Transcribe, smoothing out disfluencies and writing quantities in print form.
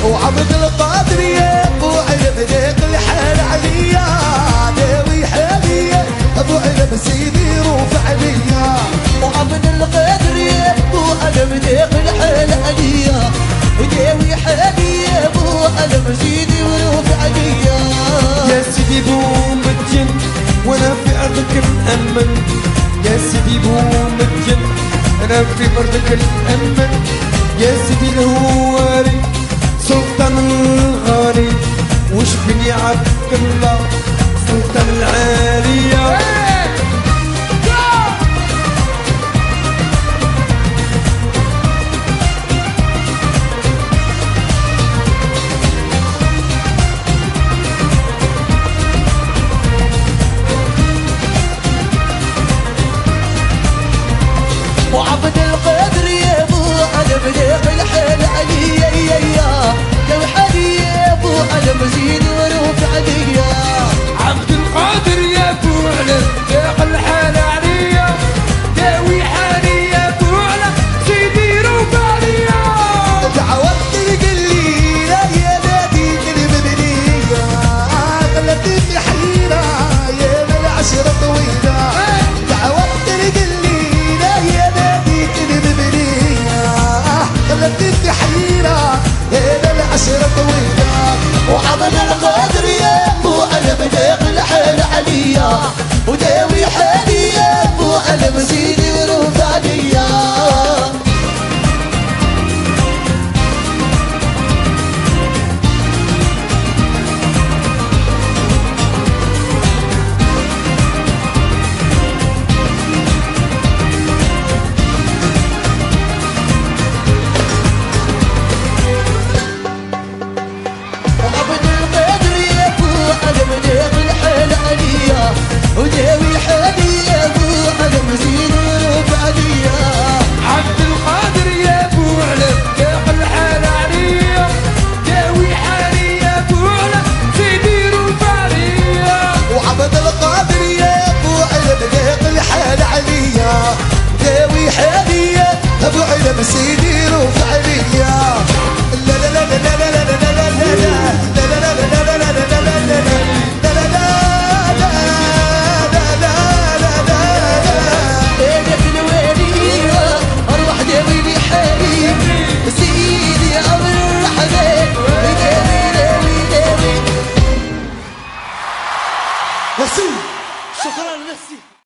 وعبد القادر يا ابو علم ذيق الحال عليا داوي حاليا ابو علم سيدي رفع عليا وعبد القادر يا ابو علم ذيق الحال عليا وداوي حاليا ابو علم سيدي ورفع عليا يا سيدي بوم الجن وانا في ارضك مأمن يا سيدي بوم الجن انا في ارضك الامن يا سيدي الهواري سلطان الغالي وش بني عبد الله سلطان العالية وعبد القادر يا ابو علم ذيق الحال عليا يا وحدي يا ابو علم زيد ورفع عليا عبد القادر يا ابو علم ذيق الحال عليا داوي حالي يا ابو علم سيدي رفع عليا دعوت القليلة يا نادي المبنية خلتني حيرة يا من العشرة طويلة دعوت القليلة يا نادي المبنية خلتني حيرة يا من العشرة طويلة وعبد القادر يا ابو علم ذيق الحال عليا وداوي حالي يا ابو علم زيد ورفع عليا وداوي حالي يا ابو علم زين ورفع عليا عبد القادر يا ابو علم ذيق الحال عليا داوي حالي يا ابو علم سيدي رفع عليا وعبد القادر يا ابو علم ذيق الحال عليا داوي حالي يا ابو علم سيدي رفع عليا لا لا لا لا لا لا لا